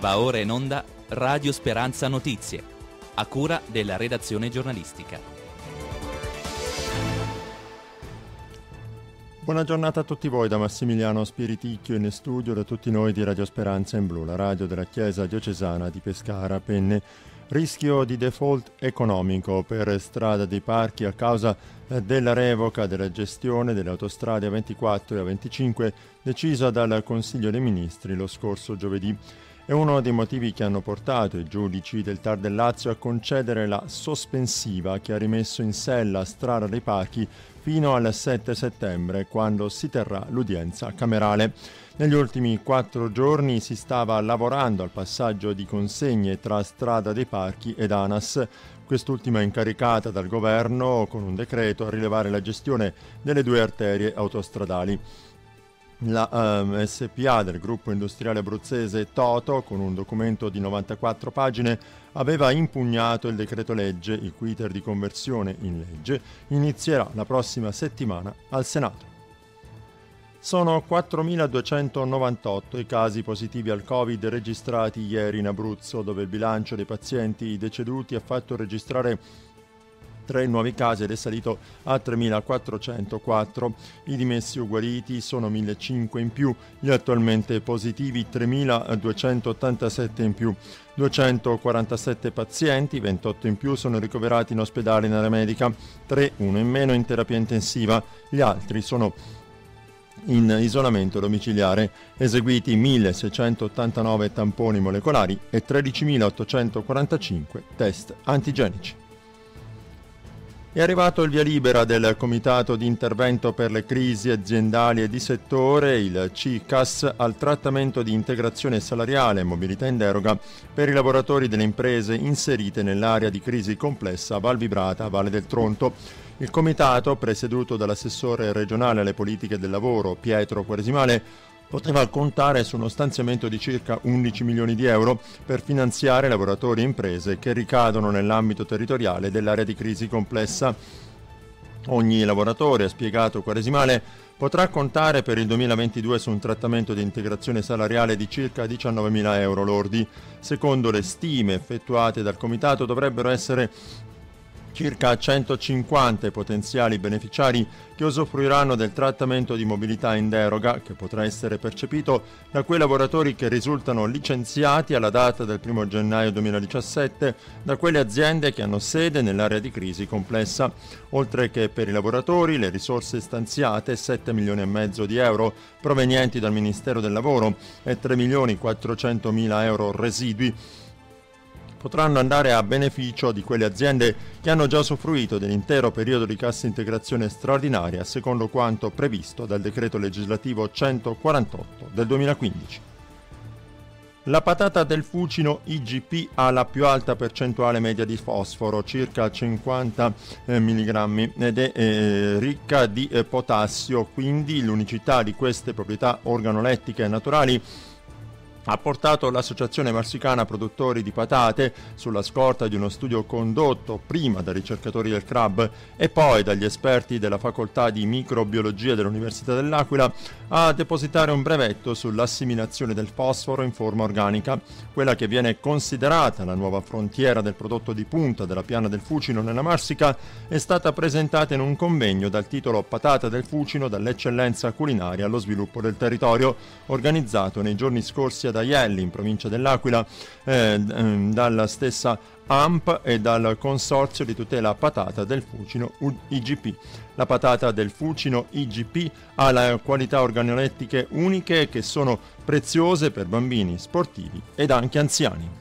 Va ora in onda Radio Speranza Notizie, a cura della redazione giornalistica. Buona giornata a tutti voi da Massimiliano Spiriticchio in studio, da tutti noi di Radio Speranza in Blu, la radio della Chiesa Diocesana di Pescara. Penne. Rischio di default economico per Strada dei Parchi a causa della revoca della gestione delle autostrade A24 e A25 decisa dal Consiglio dei Ministri lo scorso giovedì. È uno dei motivi che hanno portato i giudici del TAR del Lazio a concedere la sospensiva che ha rimesso in sella Strada dei Parchi fino al 7 settembre, quando si terrà l'udienza camerale. Negli ultimi 4 giorni si stava lavorando al passaggio di consegne tra Strada dei Parchi ed ANAS, quest'ultima incaricata dal governo con un decreto a rilevare la gestione delle 2 arterie autostradali. La SPA del gruppo industriale abruzzese Toto, con un documento di 94 pagine, aveva impugnato il decreto legge, il cui iter di conversione in legge inizierà la prossima settimana al Senato. Sono 4.298 i casi positivi al Covid registrati ieri in Abruzzo, dove il bilancio dei pazienti deceduti ha fatto registrare 3 nuovi casi ed è salito a 3.404. I dimessi o guariti sono 1.500 in più, gli attualmente positivi 3.287 in più. 247 pazienti, 28 in più, sono ricoverati in ospedale in area medica, 3, 1 in meno in terapia intensiva. Gli altri sono in isolamento domiciliare, eseguiti 1.689 tamponi molecolari e 13.845 test antigenici. È arrivato il via libera del Comitato di Intervento per le Crisi Aziendali e di Settore, il CICAS, al trattamento di integrazione salariale e mobilità in deroga per i lavoratori delle imprese inserite nell'area di crisi complessa Val Vibrata, Valle del Tronto. Il Comitato, presieduto dall'assessore regionale alle politiche del lavoro Pietro Quaresimale, poteva contare su uno stanziamento di circa 11 milioni di euro per finanziare lavoratori e imprese che ricadono nell'ambito territoriale dell'area di crisi complessa. Ogni lavoratore, ha spiegato Quaresimale, potrà contare per il 2022 su un trattamento di integrazione salariale di circa 19.000 euro lordi. Secondo le stime effettuate dal Comitato dovrebbero essere circa 150 i potenziali beneficiari che usufruiranno del trattamento di mobilità in deroga, che potrà essere percepito da quei lavoratori che risultano licenziati alla data del 1 gennaio 2017 da quelle aziende che hanno sede nell'area di crisi complessa. Oltre che per i lavoratori, le risorse stanziate, 7 milioni e mezzo di euro provenienti dal Ministero del Lavoro e 3 milioni 400 mila euro residui, potranno andare a beneficio di quelle aziende che hanno già usufruito dell'intero periodo di cassa integrazione straordinaria, secondo quanto previsto dal decreto legislativo 148 del 2015. La patata del Fucino IGP ha la più alta percentuale media di fosforo, circa 50 mg, ed è ricca di potassio, quindi l'unicità di queste proprietà organolettiche e naturali ha portato l'Associazione Marsicana Produttori di Patate, sulla scorta di uno studio condotto prima dai ricercatori del CRAB e poi dagli esperti della Facoltà di Microbiologia dell'Università dell'Aquila, a depositare un brevetto sull'assimilazione del fosforo in forma organica, quella che viene considerata la nuova frontiera del prodotto di punta della piana del Fucino nella Marsica. È stata presentata in un convegno dal titolo Patata del Fucino dall'eccellenza culinaria allo sviluppo del territorio, organizzato nei giorni scorsi ad Aielli, in provincia dell'Aquila, dalla stessa AMP e dal Consorzio di Tutela Patata del Fucino IGP. La patata del Fucino IGP ha le qualità organolettiche uniche che sono preziose per bambini, sportivi ed anche anziani.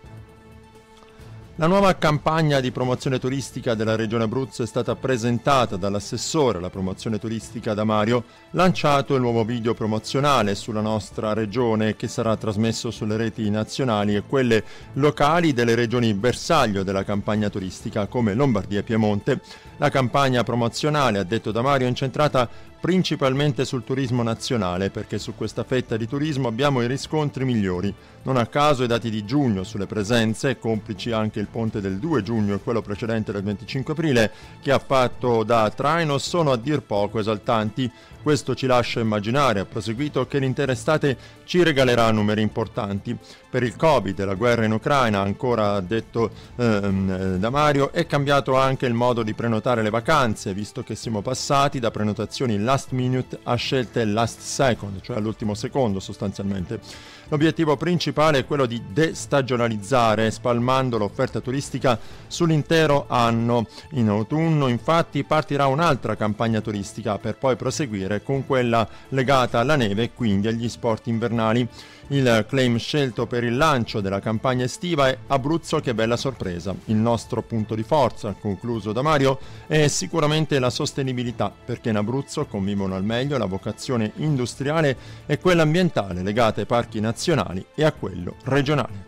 La nuova campagna di promozione turistica della Regione Abruzzo è stata presentata dall'assessore alla promozione turistica Damario, lanciato il nuovo video promozionale sulla nostra regione che sarà trasmesso sulle reti nazionali e quelle locali delle regioni bersaglio della campagna turistica come Lombardia e Piemonte. La campagna promozionale, ha detto Damario, è incentrata principalmente sul turismo nazionale, perché su questa fetta di turismo abbiamo i riscontri migliori. Non a caso i dati di giugno sulle presenze, complici anche il ponte del 2 giugno e quello precedente del 25 aprile, che ha fatto da traino, sono a dir poco esaltanti. Questo ci lascia immaginare, ha proseguito, che l'intera estate ci regalerà numeri importanti. Per il Covid e la guerra in Ucraina, ancora detto da Mario, è cambiato anche il modo di prenotare le vacanze, visto che siamo passati da prenotazioni last minute a scelte last second, cioè all'ultimo secondo sostanzialmente. L'obiettivo principale è quello di destagionalizzare, spalmando l'offerta turistica sull'intero anno. In autunno, infatti, partirà un'altra campagna turistica per poi proseguire con quella legata alla neve e quindi agli sport invernali. Il claim scelto per il lancio della campagna estiva è Abruzzo che bella sorpresa. Il nostro punto di forza, concluso da Mario, è sicuramente la sostenibilità, perché in Abruzzo convivono al meglio la vocazione industriale e quella ambientale legata ai parchi nazionali e a quello regionale.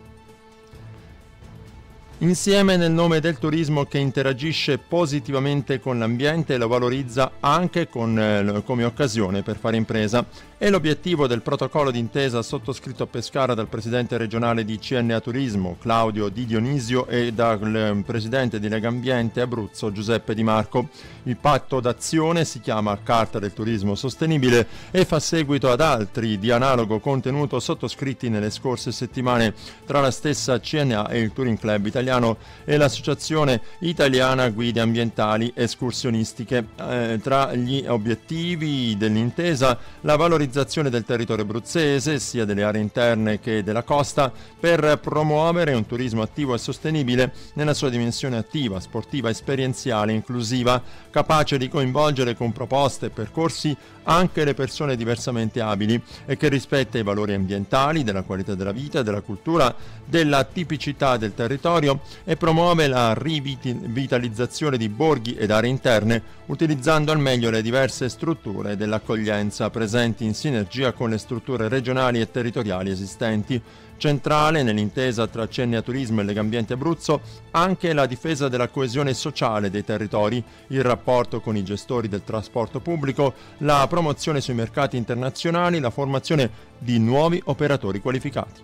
Insieme nel nome del turismo che interagisce positivamente con l'ambiente e lo valorizza anche come occasione per fare impresa. È l'obiettivo del protocollo d'intesa sottoscritto a Pescara dal presidente regionale di CNA Turismo, Claudio Di Dionisio, e dal presidente di Legambiente Abruzzo, Giuseppe Di Marco. Il patto d'azione si chiama Carta del Turismo Sostenibile e fa seguito ad altri di analogo contenuto sottoscritti nelle scorse settimane tra la stessa CNA e il Touring Club Italiano e l'Associazione Italiana Guide Ambientali Escursionistiche. Tra gli obiettivi dell'intesa la valorizzazione del territorio abruzzese, sia delle aree interne che della costa, per promuovere un turismo attivo e sostenibile nella sua dimensione attiva, sportiva, esperienziale, inclusiva, capace di coinvolgere con proposte e percorsi anche le persone diversamente abili e che rispetta i valori ambientali, della qualità della vita, della cultura, della tipicità del territorio e promuove la rivitalizzazione di borghi ed aree interne utilizzando al meglio le diverse strutture dell'accoglienza presenti in sinergia con le strutture regionali e territoriali esistenti. Centrale nell'intesa tra CNA Turismo e Legambiente Abruzzo anche la difesa della coesione sociale dei territori, il rapporto con i gestori del trasporto pubblico, la promozione sui mercati internazionali, la formazione di nuovi operatori qualificati.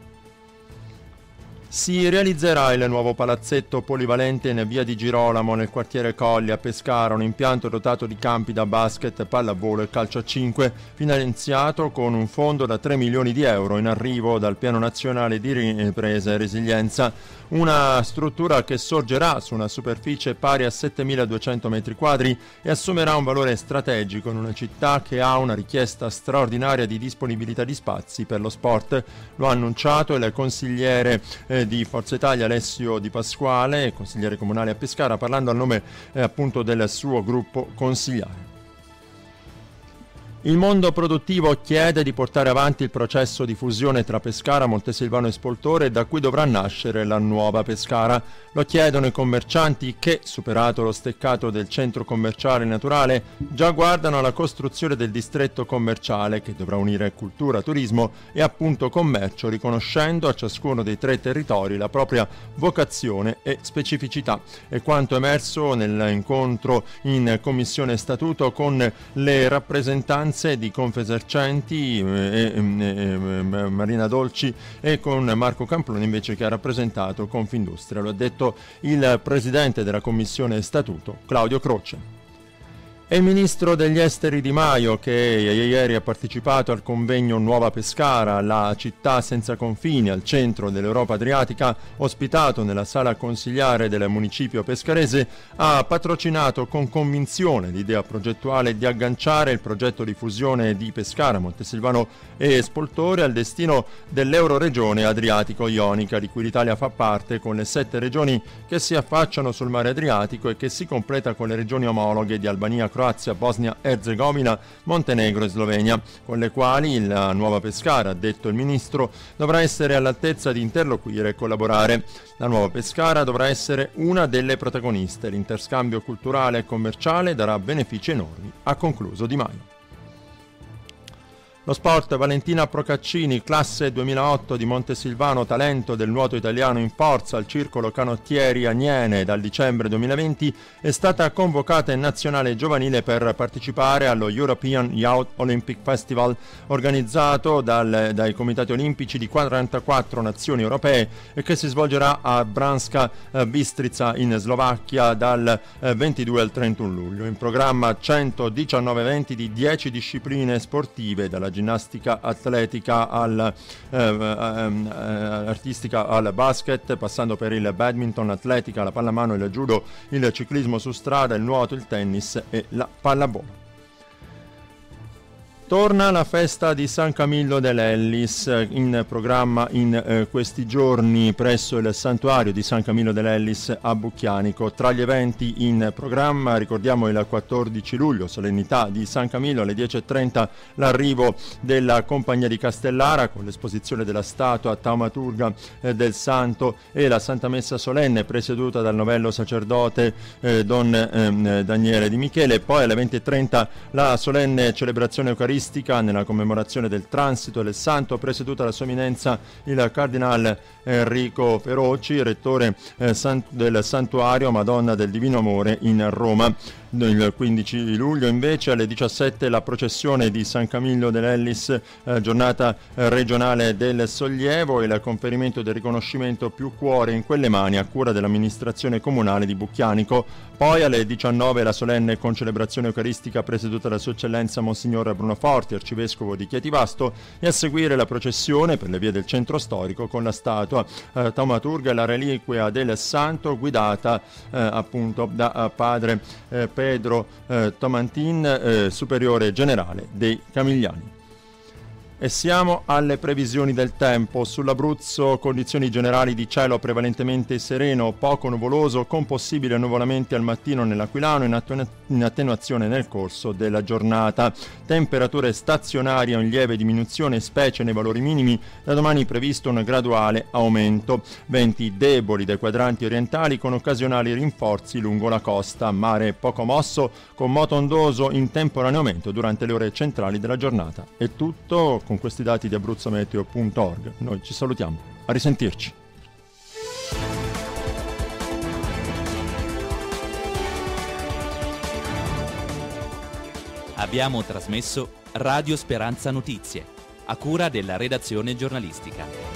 Si realizzerà il nuovo palazzetto polivalente in via di Girolamo nel quartiere Colli a Pescara, un impianto dotato di campi da basket, pallavolo e calcio a 5, finanziato con un fondo da 3 milioni di euro in arrivo dal Piano Nazionale di Ripresa e Resilienza. Una struttura che sorgerà su una superficie pari a 7.200 metri quadri e assumerà un valore strategico in una città che ha una richiesta straordinaria di disponibilità di spazi per lo sport. Lo ha annunciato il consigliere di Forza Italia Alessio Di Pasquale, consigliere comunale a Pescara, parlando a nome appunto del suo gruppo consigliare. Il mondo produttivo chiede di portare avanti il processo di fusione tra Pescara, Montesilvano e Spoltore, da cui dovrà nascere la nuova Pescara. Lo chiedono i commercianti che, superato lo steccato del centro commerciale naturale, già guardano alla costruzione del distretto commerciale che dovrà unire cultura, turismo e appunto commercio, riconoscendo a ciascuno dei tre territori la propria vocazione e specificità. È quanto emerso nell'incontro in Commissione Statuto con le rappresentanze di Confesercenti e Marina Dolci e con Marco Camplone invece che ha rappresentato Confindustria. Lo ha detto il presidente della Commissione Statuto, Claudio Croce. È il ministro degli esteri Di Maio che ieri ha partecipato al convegno Nuova Pescara, la città senza confini al centro dell'Europa Adriatica, ospitato nella sala consigliare del municipio pescarese, ha patrocinato con convinzione l'idea progettuale di agganciare il progetto di fusione di Pescara, Montesilvano e Spoltore al destino dell'Euroregione Adriatico-Ionica, di cui l'Italia fa parte, con le 7 regioni che si affacciano sul mare Adriatico e che si completa con le regioni omologhe di Albania, Croazia, Bosnia-Erzegovina, Montenegro e Slovenia, con le quali la nuova Pescara, ha detto il ministro, dovrà essere all'altezza di interloquire e collaborare. La nuova Pescara dovrà essere una delle protagoniste. L'interscambio culturale e commerciale darà benefici enormi, ha concluso Di Maio. Lo sport, Valentina Procaccini, classe 2008 di Montesilvano, talento del nuoto italiano in forza al Circolo Canottieri Aniene dal dicembre 2020, è stata convocata in nazionale giovanile per partecipare allo European Youth Olympic Festival organizzato dai comitati olimpici di 44 nazioni europee e che si svolgerà a Branska Bystrica in Slovacchia dal 22 al 31 luglio. In programma 119 eventi di 10 discipline sportive, dalla ginnastica atletica artistica al basket, passando per il badminton, atletica, la pallamano, il judo, il ciclismo su strada, il nuoto, il tennis e la pallavolo. Torna la festa di San Camillo dell'Ellis, in programma in questi giorni presso il santuario di San Camillo dell'Ellis a Bucchianico. Tra gli eventi in programma ricordiamo il 14 luglio, solennità di San Camillo, alle 10:30 l'arrivo della Compagnia di Castellara con l'esposizione della statua taumaturga del Santo e la Santa Messa solenne presieduta dal novello sacerdote Don Daniele Di Michele. Poi alle 20:30 la solenne celebrazione eucaristica nella commemorazione del transito del santo, presieduta da Sua Eminenza il Cardinal Enrico Feroci, rettore del Santuario Madonna del Divino Amore in Roma. Il 15 luglio invece alle 17 la processione di San Camillo dell'Ellis, giornata regionale del sollievo, e il conferimento del riconoscimento Più Cuore in quelle mani a cura dell'amministrazione comunale di Bucchianico. Poi alle 19 la solenne concelebrazione eucaristica presieduta da Sua Eccellenza Monsignor Bruno Forti, arcivescovo di Chietivasto, e a seguire la processione per le vie del centro storico con la statua taumaturga e la reliquia del santo guidata appunto da padre Pedro Tomantin, superiore generale dei Camigliani. E siamo alle previsioni del tempo. Sull'Abruzzo condizioni generali di cielo prevalentemente sereno, poco nuvoloso, con possibili annuvolamenti al mattino nell'Aquilano, in attenuazione nel corso della giornata. Temperature stazionarie in lieve diminuzione, specie nei valori minimi. Da domani previsto un graduale aumento. Venti deboli dai quadranti orientali con occasionali rinforzi lungo la costa. Mare poco mosso, con moto ondoso in temporaneo aumento durante le ore centrali della giornata. È tutto con questi dati di abruzzometeo.org. Noi ci salutiamo, a risentirci. Abbiamo trasmesso Radio Speranza Notizie, a cura della redazione giornalistica.